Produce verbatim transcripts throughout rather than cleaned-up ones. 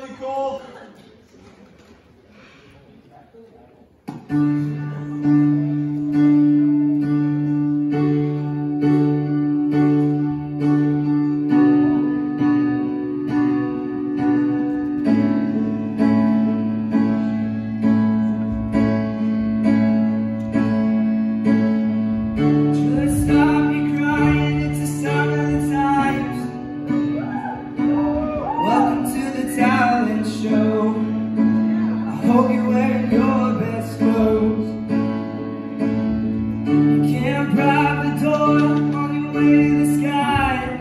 really cool. Hope you're wearing your best clothes. You can't bribe the door on your way to the sky.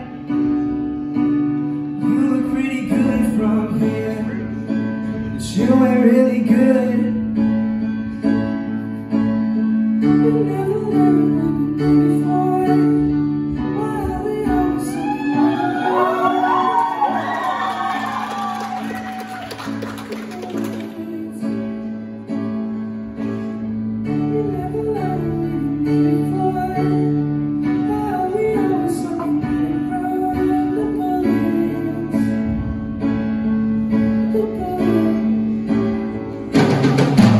You look pretty good from here, but you ain't really good. You never learned before. Why are we always looking the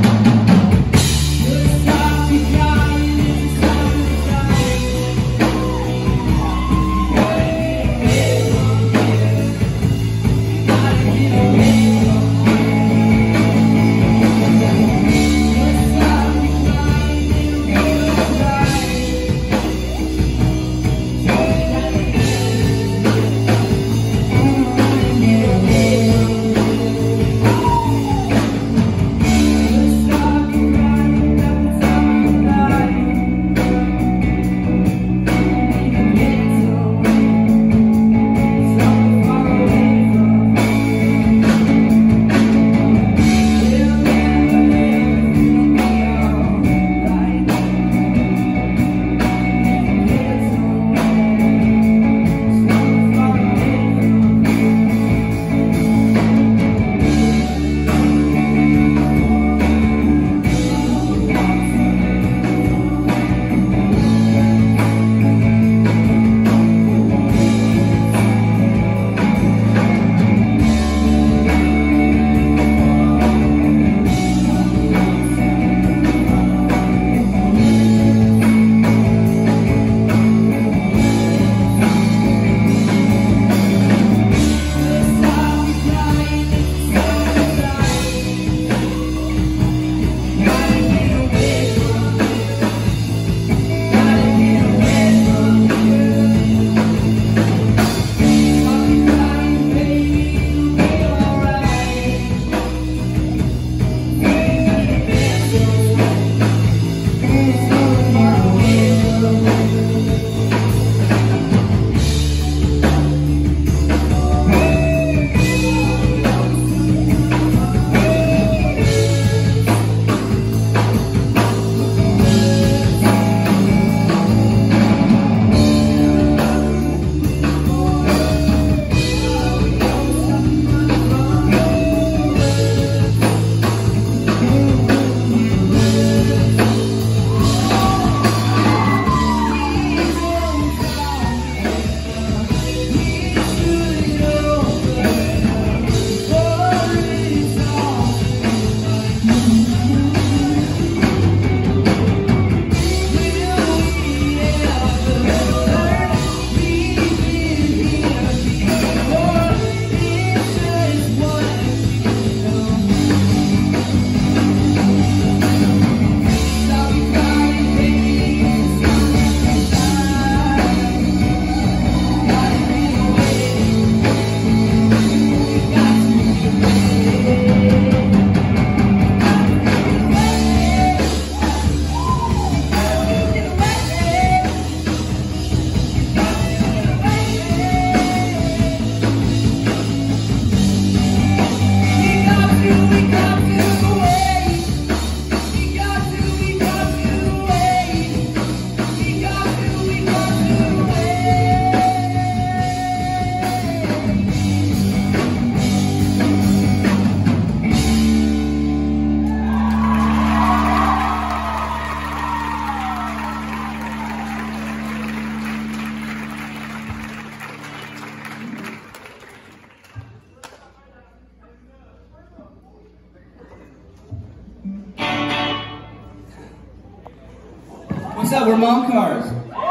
What's up? We're Mom Cars.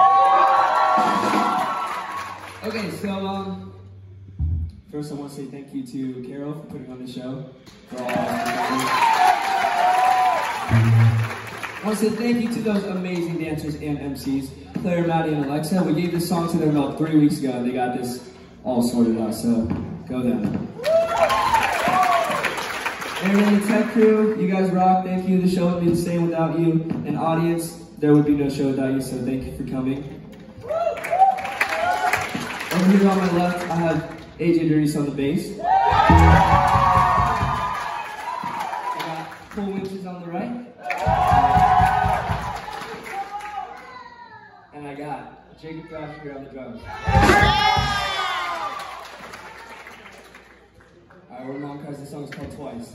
Okay, so um, first I want to say thank you to Carol for putting on the show. For all I want to say thank you to those amazing dancers and M Cs, Claire, Maddie, and Alexa. We gave this song to them about three weeks ago, and they got this all sorted out, so go them. And the tech crew, you guys rock. Thank you. The show would be the same without you. And audience, there would be no show without you, so thank you for coming. Over here on my left, I have A J Durice on the bass. I got Cole Winches on the right. And I got Jacob Thrasher here on the drums. Alright, we're Mom Cars. This song is called Twice.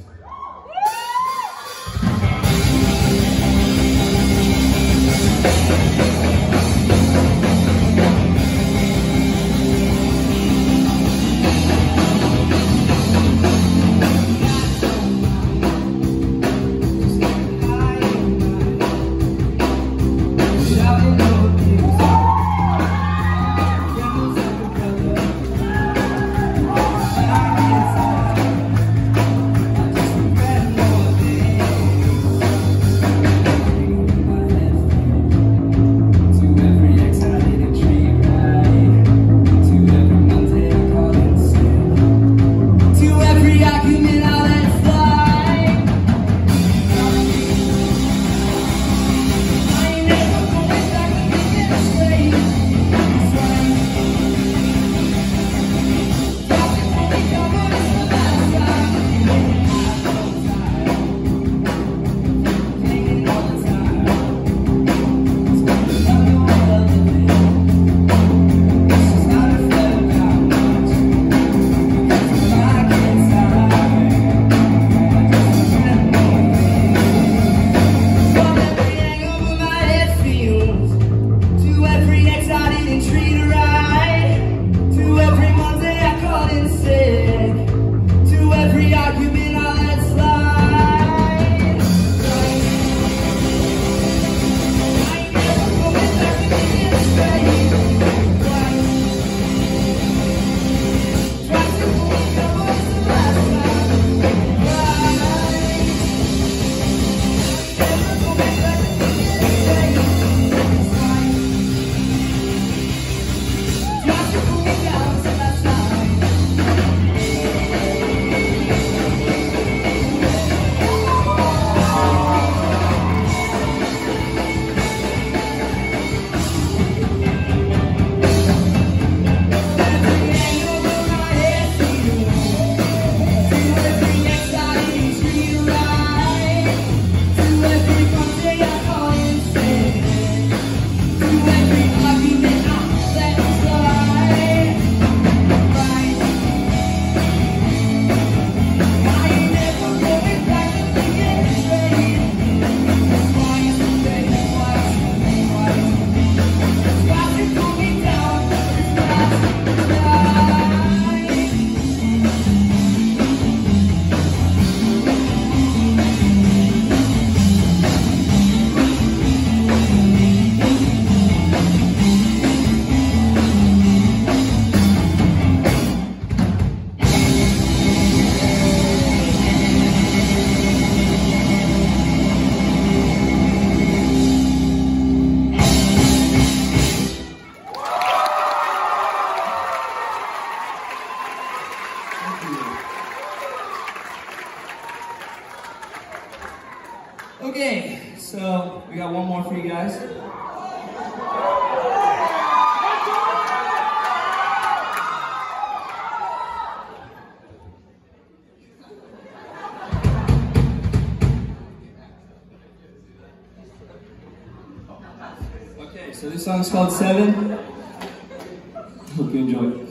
Okay, so we got one more for you guys. Okay, so this song's called Seven. Hope you enjoy it.